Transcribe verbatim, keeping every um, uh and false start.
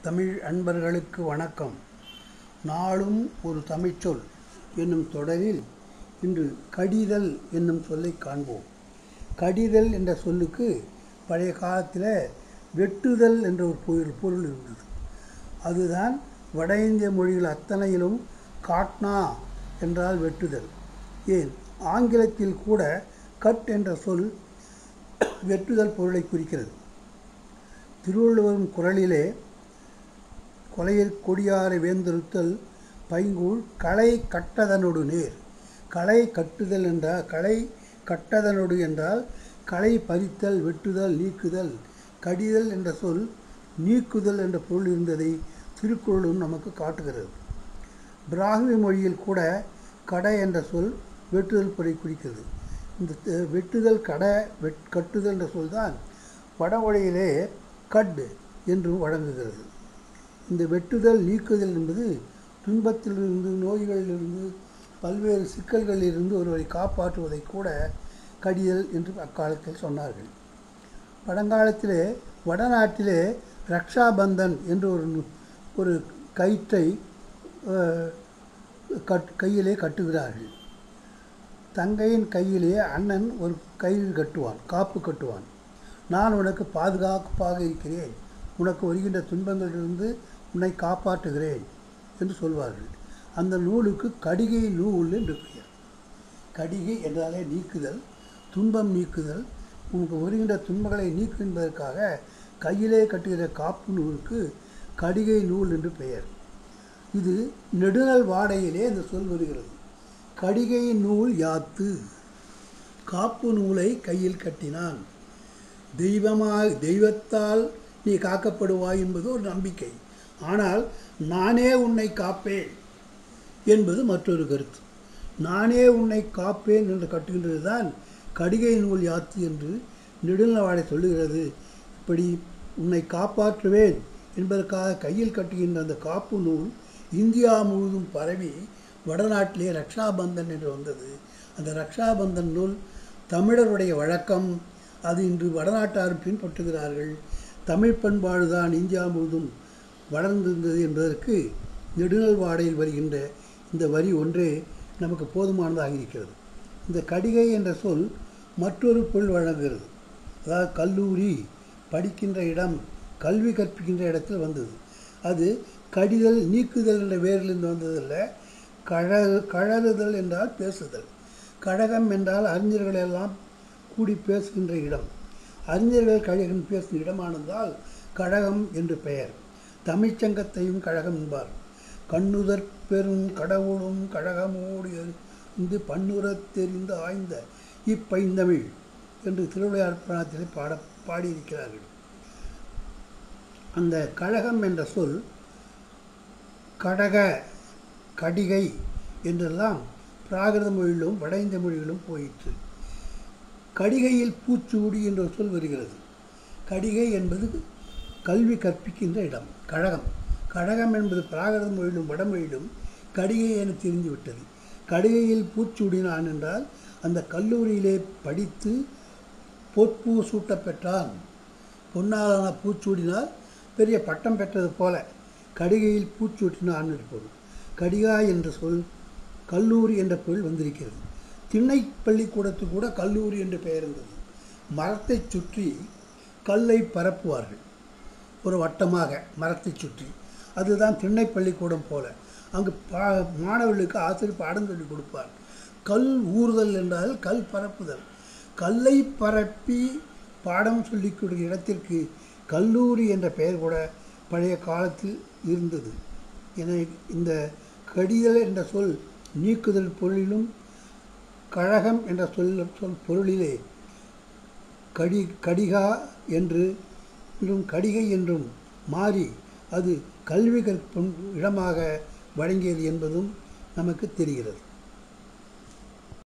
தமிழ் அன்பர்களுக்கு வணக்கம். நாளும் ஒரு தமிழ்ச்சொல் என்னும் தொடரில் இன்று கடிதல் என்னும் சொல்லை காண்போம். கடிதல் என்ற சொல்லுக்கு பழைய காலத்தில் வெட்டுதல் என்ற ஒரு பொருள் பொருள் இருந்தது. அதுதான் வட இந்திய மொழிகள் அத்தனையிலும் காட்னா என்றால் வெட்டுதல். ஏன் ஆங்கிலத்தில் கூட கட் என்ற சொல் வெட்டுதல் பொருளை குறிக்கிறது. திருவள்ளுவரும் குறளிலே கொலையில் கொடியாரை வேந்தறுத்தல் பைங்கூழ் களை கட்டதனொடு நேர். களை கட்டுதல் என்றால் களை கட்டதனொடு என்றால் களை பறித்தல், வெட்டுதல், நீக்குதல். கடிதல் என்ற சொல் நீக்குதல் என்ற பொருள் இருந்ததை திருக்குறளும் நமக்கு காட்டுகிறது. பிராமி மொழியில் கூட கடை என்ற சொல் வெட்டுதல் பொருளை குறிக்கிறது. இந்த வெட்டுதல் கடை வெட் கட்டுதல் என்ற சொல் தான் வடமொழியிலே கட் என்று வழங்குகிறது. இந்த வெட்டுதல் நீக்குதல் என்பது துன்பத்திலிருந்து, நோய்களிலிருந்து, பல்வேறு சிக்கல்களிலிருந்து ஒருவரை காப்பாற்றுவதை கூட கடிதல் என்று அக்காலத்தில் சொன்னார்கள். பழங்காலத்திலே வடநாட்டிலே ரக்ஷாபந்தன் என்று ஒரு ஒரு கயிற்றை கட் கையிலே கட்டுகிறார்கள். தங்கையின் கையிலே அண்ணன் ஒரு கயிறு கட்டுவான், காப்பு கட்டுவான். நான் உனக்கு பாதுகாப்பாக இருக்கிறேன், உனக்கு வருகின்ற துன்பங்களிலிருந்து உன்னை காப்பாற்றுகிறேன் என்று சொல்வார்கள். அந்த நூலுக்கு கடிகை நூல் என்று பெயர். கடிகை என்றாலே நீக்குதல், துன்பம் நீக்குதல். உனக்கு வருகின்ற துன்பங்களை நீக்கும் என்பதற்காக கையிலே கட்டுகிற காப்பு நூலுக்கு கடிகை நூல் என்று பெயர். இது நெடுநல் வாடையிலே இந்த சொல் வருகிறது. கடிகை நூல் யாத்து, காப்பு நூலை கையில் கட்டினான். தெய்வமாக தெய்வத்தால் நீ காக்கப்படுவாய் என்பது ஒரு நம்பிக்கை. ஆனால் நானே உன்னை காப்பேன் என்பது மற்றொரு கருத்து. நானே உன்னை காப்பேன் என்று கட்டுகின்றது தான் கடிகை நூல் யாத்து என்று நெடுநல்வாடை சொல்லுகிறது. இப்படி உன்னை காப்பாற்றுவேன் என்பதற்காக கையில் கட்டுகின்ற அந்த காப்பு நூல் இந்தியா முழுவதும் பரவி வடநாட்டிலே ரக்ஷாபந்தன் என்று வந்தது. அந்த ரக்ஷாபந்தன் நூல் தமிழருடைய வழக்கம். அது இன்று வடநாட்டாரும் பின்பற்றுகிறார்கள். தமிழ் பண்பாடு தான் இந்தியா முழுவதும் வளர்ந்திருந்தது என்பதற்கு நெடுநல்வாடையில் வருகின்ற இந்த வரி ஒன்றே நமக்கு போதுமானதாக இருக்கிறது. இந்த கடிகை என்ற சொல் மற்றொரு பொருள் வழங்குகிறது. அதாவது கல்லூரி, படிக்கின்ற இடம், கல்வி கற்பிக்கின்ற இடத்தில் வந்தது. அது கடிதல், நீக்குதல் என்ற வேரிலிருந்து வந்ததில்ல. கழ கழறுதல் என்றால் பேசுதல். கழகம் என்றால் அறிஞர்கள் எல்லாம் கூடி பேசுகின்ற இடம். அறிஞர்கள் கழகம் பேசும் இடமானதால் கழகம் என்று பெயர். தமிழ்ச்சங்கத்தையும் கழகம் என்பார். கண்ணுதற் பெரும் கடவுளும் கழகமோடு இருந்து பன்னுறத் தெரிந்து ஆய்ந்த இப்பைந்தமிழ் என்று திருவிளையாடற் புராணத்திலே பாட பாடியிருக்கிறார்கள். அந்த கழகம் என்ற சொல் கடக, கடிகை என்றெல்லாம் பிராகிருத மொழியிலும் வட இந்திய மொழியிலும் போயிற்று. கடிகையில் பூச்சூடி என்ற ஒரு சொல் வருகிறது. கடிகை என்பது கல்வி கற்பிக்கின்ற இடம். கழகம் கழகம் என்பது பிராகிருத மொழியிலும் வடமொழியிலும் கடிகை என தெரிந்துவிட்டது. கடிகையில் பூச்சூடினான் என்றால் அந்த கல்லூரியிலே படித்து பொற்பூ சூட்ட பெற்றான். பொன்னாலான பூச்சூடினால் பெரிய பட்டம் பெற்றது போல கடிகையில் பூச்சூட்டினான் என்று பொருள். கடிகா என்ற சொல் கல்லூரி என்ற பொருள் வந்திருக்கிறது. திண்ணை பள்ளிக்கூடத்துக்கு கூட கல்லூரி என்று பெயர் இருந்தது. மரத்தை சுற்றி கல்லை பரப்புவார்கள், ஒரு வட்டமாக மரத்தை சுற்றி. அதுதான் திண்ணை பள்ளிக்கூடம் போல. அங்கு பா மாணவர்களுக்கு ஆசிரியர் பாடம் சொல்லி கொடுப்பார். கல் ஊறுதல் என்றால் கல் பரப்புதல். கல்லை பரப்பி பாடம் சொல்லிக் கொடுக்கிற இடத்திற்கு கல்லூரி என்ற பெயர் கூட பழைய காலத்தில் இருந்தது. என இந்த கடிதல் என்ற சொல் நீக்குதல் பொருளிலும், கழகம் என்ற சொல் சொல் பொருளிலே கடி கடிகா என்று என்றும் கடிகை என்றும் மாறி அது கல்வி கற்பும் இடமாக வழங்கியது என்பதும் நமக்கு தெரிகிறது.